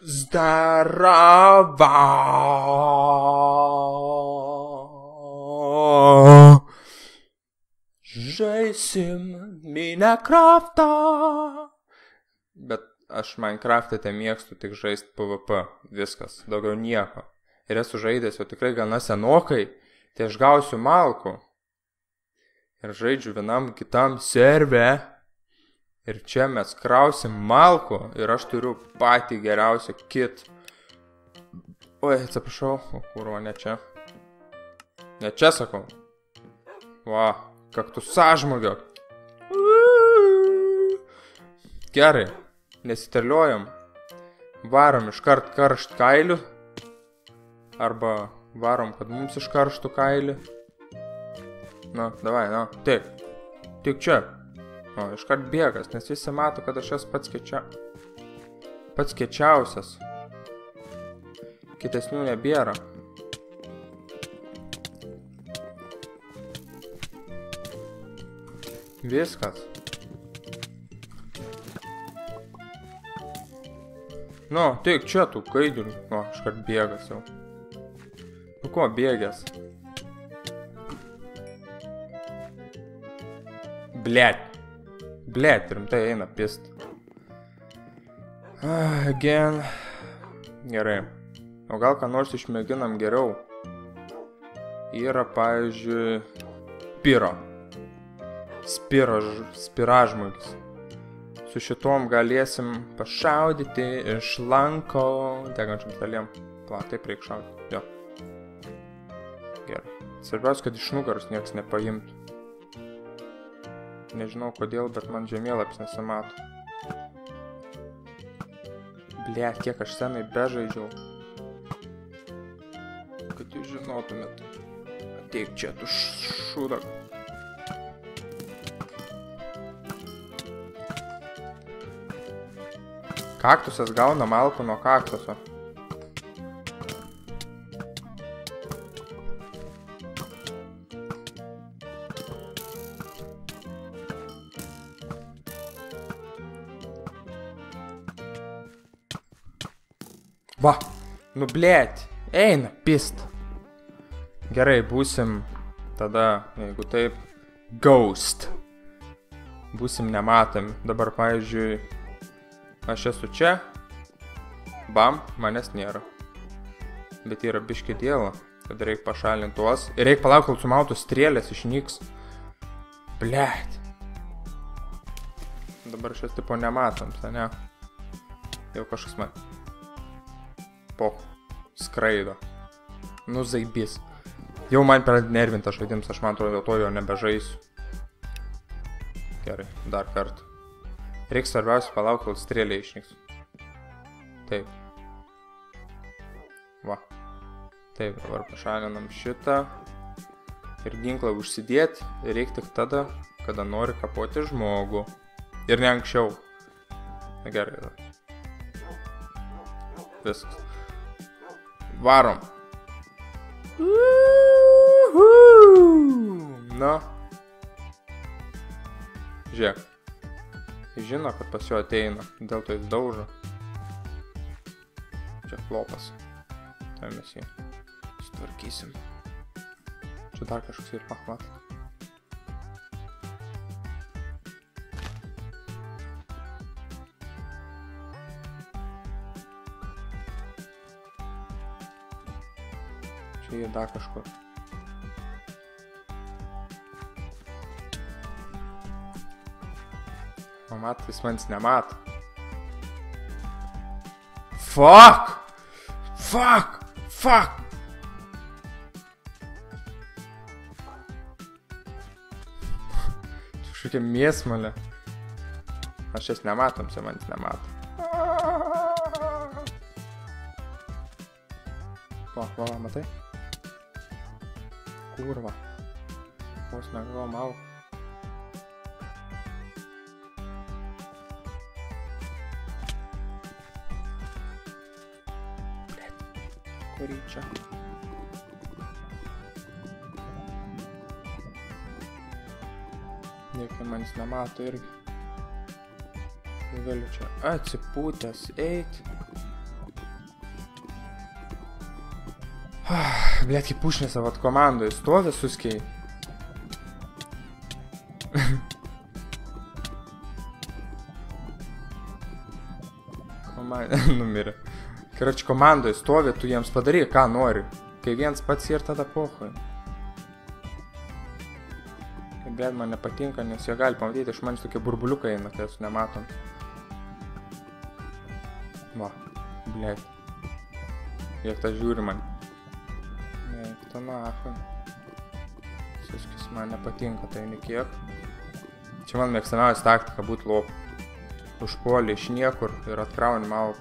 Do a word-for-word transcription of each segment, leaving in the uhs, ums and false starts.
Zdarava. Žaisim Minecraftą. Bet aš Minecraft'e te mėgstu tik žaisti PvP. Viskas, daugiau nieko. Ir esu žaidęs jau tikrai gana senokai. Tai aš gausiu malkų. Ir žaidžiu vienam kitam serve. Ir čia mes krausim malkų. Ir aš turiu patį geriausią kit. Oi, atsiprašau. O kurva, ne čia. Ne čia sakau. Va, kaktusažmogio. Gerai. Nesiterliojam. Varom iškart karšt kailių. Arba varom, kad mums iškarštų kailį. Na, davai, na, taip. Tik čia. O, iškart bėgas, nes visi mato, kad aš esu pats kečia... Pats kečiausias. Kitesnių nebėra. Viskas. Nu, tik čia tų kaidžių. O, iškart bėgas jau. Nu ko bėgęs? Blet. Blet, rimtai eina pist. Ah, again. Gerai. O gal ką nors išmėginam geriau? Yra, pavyzdžiui, Spiro. Spiro, spiražmogis. Su šitom galėsim pašaudyti iš lanko degančiam staliem. Pla, taip reik šaudyti. Jo. Gerai. Svarbiausia, kad iš nugaros nieks nepaimtų. Nežinau kodėl, bet man žemėlapis nesimato. Ble, kiek aš senai bežaidžiau. Kad jūs žinotumėt. Ateik čia, tu šūdak. Kaktusas gauna malkų nuo kaktuso. Va, nu blėt, eina, pist. Gerai, būsim tada, jeigu taip, ghost. Būsim nematomi. Dabar, pavyzdžiui, aš esu čia. Bam, manęs nėra. Bet yra biški dėla, kad reik pašalinti tuos. Ir reik palauk, kol sumautų strėlės išnyks. Blėt. Dabar šios tipo nematom, ne? Jau kažkas man. Po, skraido. Nu, zaibys. Jau man pradeda nervintas žaidimas, aš man atrodo, dėl to jo nebežaisiu. Gerai, dar kartą. Reiks svarbiausia palauk, kol strėlė išnyks. Taip. Va. Taip, dabar pašalinam šitą. Ir ginklą užsidėti. Reik tik tada, kada nori kapoti žmogų. Ir ne anksčiau. Na gerai. Viskas. Varom. Na. Žiūrėk. Jis žino, kad pas jo ateina. Dėl to jis daužo. Čia flopas. Tai mes jį sutvarkysim. Čia dar kažkoks ir pahmat. Čia jie dar kažkur. O mat, jis manis nemato. Fuck! Fuck! Fuck! Kažkokia mėsmalė. Aš jas nematom, čia manis nemato. Va, va, va, matai? Kurva. Vos negavo malkų. Kurį čia. Niekai manis nemato irgi. Galiu čia atsipūtęs eit. Blet, kaip pušnėse, vat komandoje stovi suskiai. Komandai, numirė. Karoči, komandoje stovi, tu jiems padaryk, ką nori. Kai viens pats ir tada pohoj. Blet, man nepatinka, nes jie gali pamatyti, iš manęs tokie burbuliukai eina, tai esu nematom. Va, blet. Jeigu tas žiūri man. Eik to nachui. Suskis man nepatinka, tai nekiek. Čia man mėgstamiausia taktika būt lop. Užpuolį iš niekur ir atkrauni malką.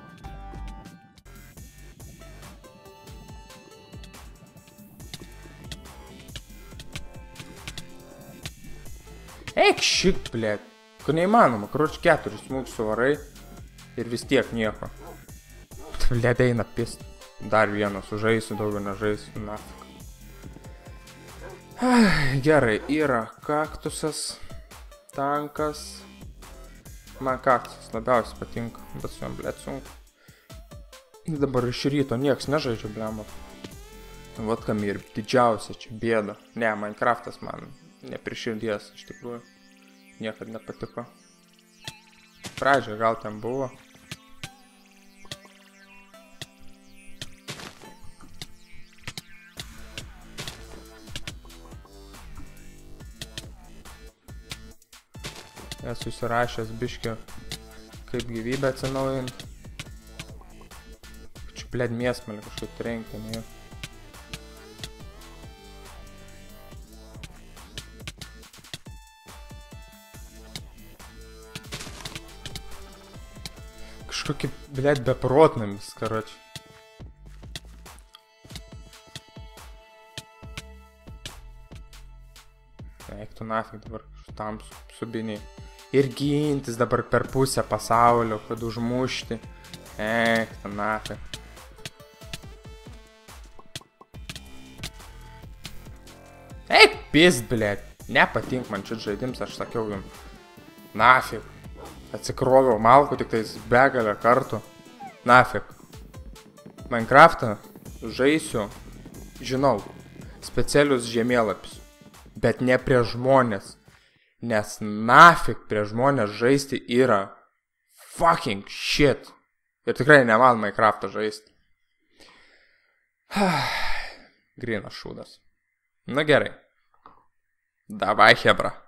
Eik šit, blėt. Kur neįmanoma, karoči keturis smūgius suvarai ir vis tiek nieko. Blėt, eina pist. Dar vieną sužaisiu, daugiau nežaisiu, nafik. Gerai, yra kaktusas, tankas. Man kaktusas labiausiai patinka, bet su jam, blėt, sunku. Dabar iš ryto nieks nežaidžia, blėma. Vat kam ir didžiausia čia bėda. Ne, Minecraftas man nepriširdies, iš tikrųjų. Niekad nepatiko. Pradžioje gal ten buvo. Esu įsirašęs biškį, kaip gyvybę atsinaujint. Čia, blėd, mėsmalį kažkaip trenkti, ne? Kažkokį, blėd, beprotnamis, karoči. Eik tu nafik dabar tam subiniai. Ir gintis dabar per pusę pasaulio, kad užmušti. Eik tu nafik. Eik pist, blėd. Nepatink man šit žaidims, aš sakiau jums. Nafik. Atsikroviau malkų tik tais begalę kartų. Nafik. Minecraftą žaisiu, žinau, specialius žemėlapius. Bet ne prie žmonės. Nes nafik prie žmonės žaisti yra fucking shit. Ir tikrai neman Minecraftą žaisti. Grinas šūdas. Na gerai. Davai, hebra.